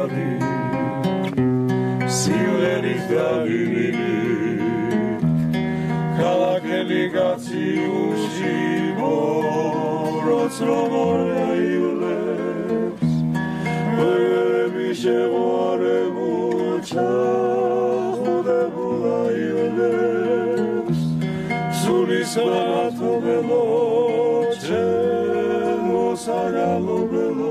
Dadi Sileri Davini Kalakeli Gatsi Ushimo Rotsromoria Iuleps Bemishe Waremucha Hudebula Iuleps Sulis Manato Belo Cemo Sagalo Belo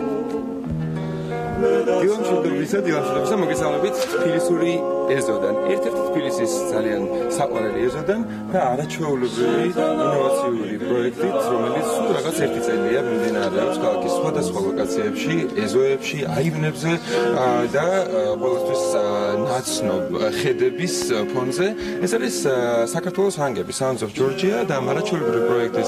დილამშვიდობისა მოგესალმებით თბილისური ეზოდან. ერთ-ერთი თბილისის ძალიან საყვარელი ეზოდან და არაჩვეულებრივი ინოვაციური პროექტით, რომელიც სულ რაღაც ერთი წელია მიმდინარეობს ქალაქის სხვადასხვა ლოკაციებში, ეზოებში, აივნებზე და ყოველთვის ნაცნობ ხედების ფონზე. ეს არის საქართველოს ჰანგები, Sounds of Georgia და არაჩვეულებრივი პროექტის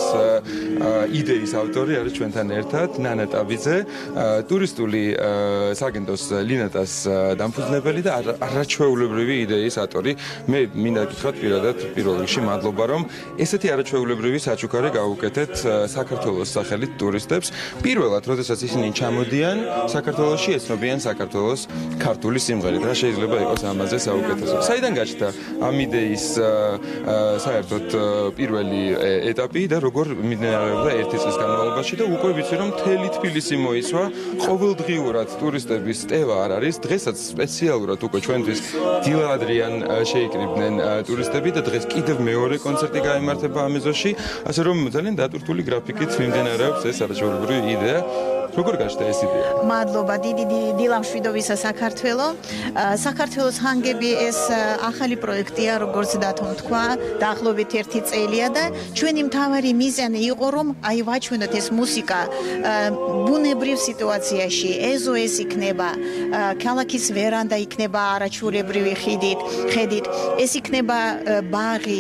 იდეის ავტორი არის ჩვენთან ერთად ნანა ტაბიძე, ტურისტული საგენტოს ლინატას დამფუძნებელი და არაჩვეულებრივი იდეის ავტორი. მე მინდა გითხრათ პირადად პირველ რიგში მადლობა რომ ესეთი არაჩვეულებრივი საჩუქარი გავუკეთეთ საქართველოს სახელით ტურისტებს. პირველად, როდესაც ისინი ჩამოდიან საქართველოში, ეცნობიან საქართველოს ქართული სიმღერით. რა შეიძლება იყოს ამაზე საუკეთესო? საიდან გაჩნდა ამ იდეის საერთოდ პირველი ეტაპი და როგორ მიმდინარეობდა ერთი წლის განმავლობაში და უკვე ვიცი რომ მთელი თბილისი მოისვა ყოველდღიურად ტურისტების ტევა არ არის. დღესაც სპეციალურად უკვე ჩვენთვის დილადრიან შეიკრიბნენ ტურისტები და დღეს კიდევ მეორე კონცერტი გაიმართება ამ ეზოში, ასე რომ ძალიან დატვირთული გრაფიკით მიმდინარეობს ეს არაჩვეულებრივი იდეა. როგორ გაჩნდა ეს იდეა? მადლობა, დიდი დილამშვიდობისა საქართველო. საქართველოს ჰანგები ეს ახალი პროექტია, როგორც დათომ თქვა, დაახლოებით ერთი წელია და ჩვენი მთავარი მიზანი იყო რომ აი ვაჩვენოთ ეს მუსიკა ბუნებრივ სიტუაციაში, ეზოეს იქნება, ქალაქის ვერანდა იქნება არაჩვეულებრივი ხედით, ეს იქნება ბაღი,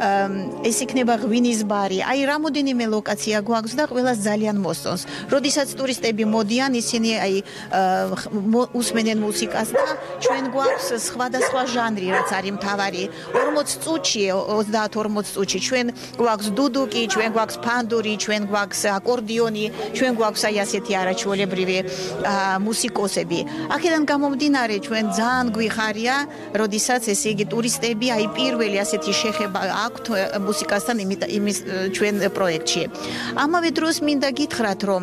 ეს იქნება ღვინის ბარი. აი რამოდენიმე ლოკაცია გვაქვს და ყველას ძალიან მოსწონს. როდესაც ტურისტები მოდიან, ისინი აი უსმენენ მუსიკას და ჩვენ გვაქვს სხვადასხვა ჟანრი, რაც არის მთავარი. 40 წუთში, 30-40 წუთში ჩვენ გვაქვს დუდუკი, ჩვენ გვაქვს ფანდური, ჩვენ გვაქვს აკორდიონი, ჩვენ გვაქვს აი ასეთი არაჩვეულებრივი მუსიკოსები. აქედან გამომდინარე ჩვენ ძალიან გვიხარია, როდესაც ესე იგი ტურისტები აი პირველი ასეთი შეხება აქვთ მუსიკასთან იმის ჩვენ პროექტში. ამავე დროს მინდა გითხრათ რომ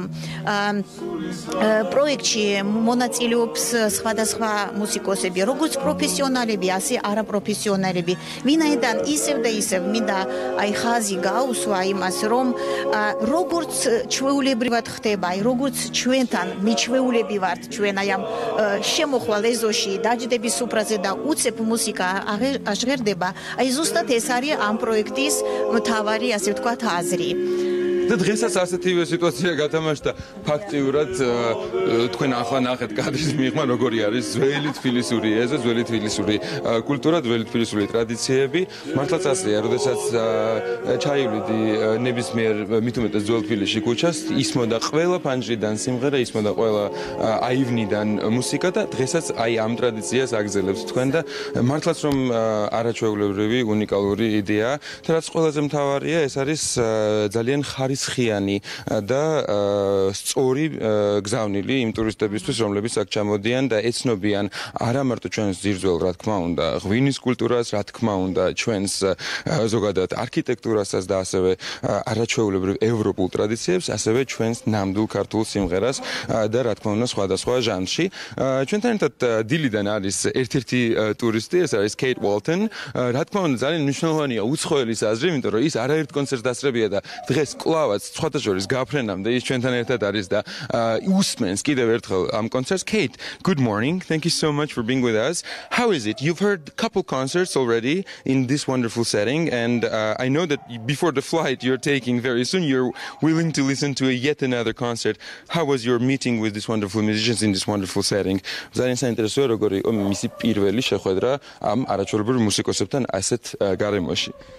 პროექტში მონაწილეობს სხვადასხვა მუსიკოსები, როგორც პროფესიონალები, ასე არაპროფესიონალები. ვინაიდან ისევ და ისევ მინდა აი ხაზი გაუსვა იმას, რომ როგორც ჩვეულებრივად ხდება, აი როგორც ჩვენთან მიჩვეულები ვართ ჩვენ აი ამ შემოხვალ ეზოში, დაჯდების სუფრაზე და უცებ მუსიკა აღჟღერდება, აი ზუსტად ეს არის ამ პროექტის მთავარი, ასე ვთქვათ, აზრი. და დღესაც ასეთივე სიტუაცია გათამაშდა ფაქტიურად თქვენ ახლა ნახეთ კადრის მიღმა როგორი არის ძველი თბილისური ეზო, ძველი თბილისური კულტურა, ძველი თბილისური ტრადიციები. მართლაც ასეა, როდესაც ჩაივლიდი ნებისმიერ მით უმეტეს ძველ თბილისში ქუჩას, ისმოდა ყველა ფანჯრიდან სიმღერა, ისმოდა ყველა აივნიდან მუსიკა და დღესაც აი ამ ტრადიციას აგზელებთ თქვენ და მართლაც რომ არაჩვეულებრივი უნიკალური იდეაა და რაც ყველაზე მთავარია, ეს არის ძალიან ხარისხიანი და სწორი გზავნილი იმ ტურისტებისთვის, რომლებიც აქ ჩამოდიან და ეცნობიან არა მარტო ჩვენს ძირძველ, რა თქმა უნდა, ღვინის კულტურას, რა თქმა უნდა, ჩვენს ზოგადად არქიტექტურასაც და ასევე არაჩვეულებრივ ევროპულ ტრადიციებს, ასევე ჩვენს ნამდვილ ქართულ სიმღერას და რა თქმა უნდა, სხვადასხვა ჟანრში. ჩვენთან ერთად დილიდან არის ერთ-ერთი ტურისტი, ეს არის Kate Walton. რა თქმა უნდა, ძალიან მნიშვნელოვანია უცხოელის აზრი, იმიტომ რომ ის არაერთ კონცერტს დასწრებია და დღეს კლავაც სხვათა შორის გაფრენამდე ის ჩვენთან ერთად არის და უსმენს კიდევ ერთხელ ამ კონცერტს. Kate, good morning. Thank you so much for being with us. How is it? You've heard a couple concerts already in this wonderful setting, and I know that before the flight you're taking very soon, you're willing to listen to yet another concert. How was your meeting with these wonderful musicians in this wonderful setting? ძალიან საინტერესოა როგორი იყო მისი პირველი შეხვედრა ამ არაჩვეულებრივ მუსიკოსებთან ასეთ გარემოში.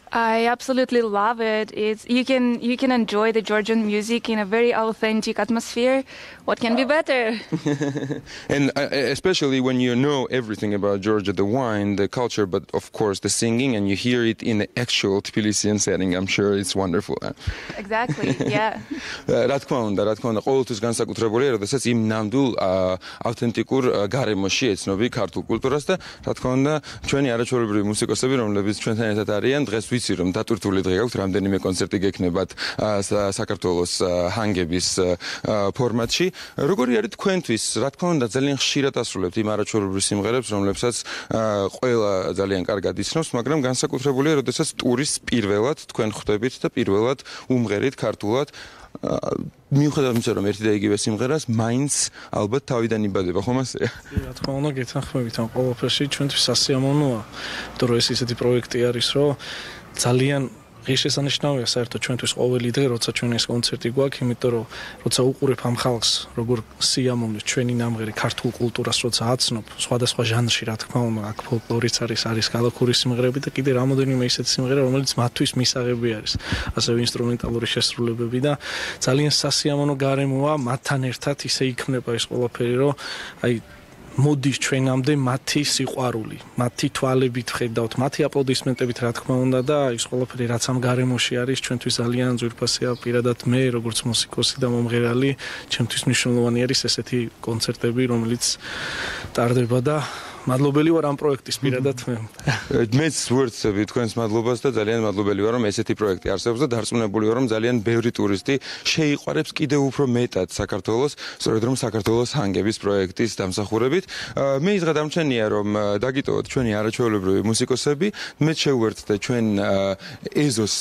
I absolutely love it. You can enjoy the Georgian music in a very authentic atmosphere. What can be better? And especially when you know everything about Georgia, the wine, the culture, but of course the singing, and you hear it in the actual Tbilisian setting, I'm sure it's wonderful. Exactly, yeah. რა თქმა უნდა, ყოველთვის განსაკუთრებულია, როდესაც იმ ნამდვილ ავთენტიკურ გარემოში ეცნობი ქართულ კულტურას და რა თქმა უნდა, ჩვენი არაჩვეულებრივი მუსიკოსები, რომლებიც ჩვენთან ერთად არიან, დღეს ვიცი რომ დატვირთული დღე გაქვთ, რამდენიმე კონცერტი გექნებათ საქართველოს ჰანგების ფორმატში. როგორი არის თქვენთვის? რა თქმა უნდა, ძალიან ხშირად ასრულებთ იმ არაჩვეულებრივ სიმღერებს, რომლებსაც ყველა ძალიან კარგად იცნობს, მაგრამ განსაკუთრებულია, როდესაც ტურის პირველად თქვენ ხვდებით და პირველად უმღერით ქართულად. მიუხედავად იმისა, რომ ერთი და იგივე სიმღერას მაინც ალბათ თავიდან იბადება, ხომ ასეა? რა თქმა უნდა, გეთანხმებით ამ ყველაფერში, ჩვენთვის სასიამოვნოა, რომ ეს ისეთი პროექტი არის, რომ ძალიან ღირსშესანიშნავია საერთოდ ჩვენთვის ყოველი დღე, როცა ჩვენ ეს კონცერტი გვაქვს, იმიტომ რომ როცა უყურებ ამ ხალხს, როგორ სიამოვნებს ჩვენი ნამღერი ქართულ კულტურას, როცა აცნობ სხვადასხვა ჟანრში, რა თქმა უნდა, აქ ფოლკლორიც არის ქალაქური სიმღერები და კიდე რამოდენიმე ისეთი სიმღერა, რომელიც მათთვის მისაღები არის, ასევე ინსტრუმენტალური შესრულებები და ძალიან სასიამოვნო გარემოა მათთან ერთად ისე იქმნება ეს ყველაფერი, რომ აი მოდის ჩვენამდე მათი სიყვარული, მათი თვალებით ხედავთ, მათი აპლოდისმენტებით რა თქმა უნდა და ის ყველაფერი რაც ამ გარემოში არის ჩვენთვის ძალიან ძვირფასია. პირადად მე როგორც მუსიკოსი და მომღერალი, ჩემთვის მნიშვნელოვანი არის ესეთი კონცერტები, რომელიც ტარდება და მადლობელი ვარ ამ პროექტის პირადად მე. მეც ვუერთდები თქვენს მადლობას და ძალიან მადლობელი ვარ რომ ესეთი პროექტი არსებობს და დარწმუნებული ვარ რომ ძალიან ბევრი ტურისტი შეიყვარებს კიდევ უფრო მეტად საქართველოს, სწორედ რომ საქართველოს ჰანგების პროექტის დამსახურებით. მე ის დღე დამჩენია რომ დაგიტოვოთ ჩვენი არაჩვეულებრივი მუსიკოსები, მე შევუერთდე ჩვენ ეზოს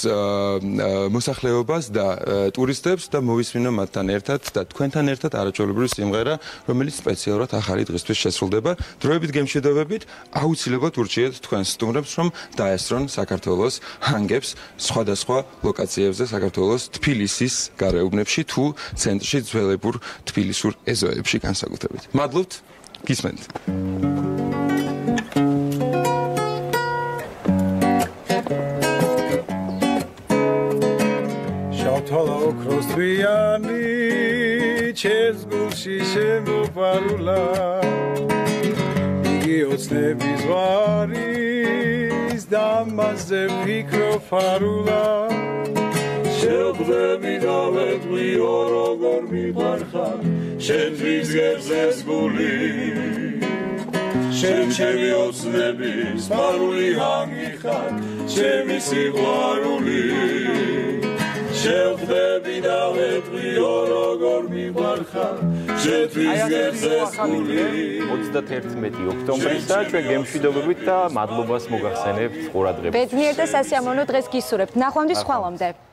მოსახლეობას და ტურისტებს და მოვისმინო მათთან ერთად და თქვენთან ერთად არაჩვეულებრივი სიმღერა, რომელიც სპეციალურად ახალი დღისთვის შესრულდება. დროებით გემშვიდობებით, აუცილებლად ურჩიეთ თქვენ სტუმრებს, რომ დაესწრონ საქართველოს ჰანგებს სხვადასხვა ლოკაციებზე, საქართველოს თბილისის გარეუბნებში თუ ცენტრში ძველებურ თბილისურ ეზოებში განსაკუთრებით. მადლობთ, გისმენთ. შავთვალა ოქროს თვიანი ჩემს გულში შემოფარულა ოცნების ვარის დამაზე ფიქრობ ფარულა შევხვდები და ვეტყვიო როგორ მიყვარხარ შენთვის გერზეს გული შენ ჩემი ოცნების ფარული ჰანგი ხარ ჩემი სიყვარული შევხვდები და ვეტყვიო როგორ მიყვარხარ შენთვის გერზეს გული 31 ოქტომბრისა ჩვენ გემშვიდობებით და მადლობას მოგახსენებთ ყურადღებისთვის. ბედნიერ და სასიამოვნო დღეს გისურვებთ. ნახვამდის ხვალამდე.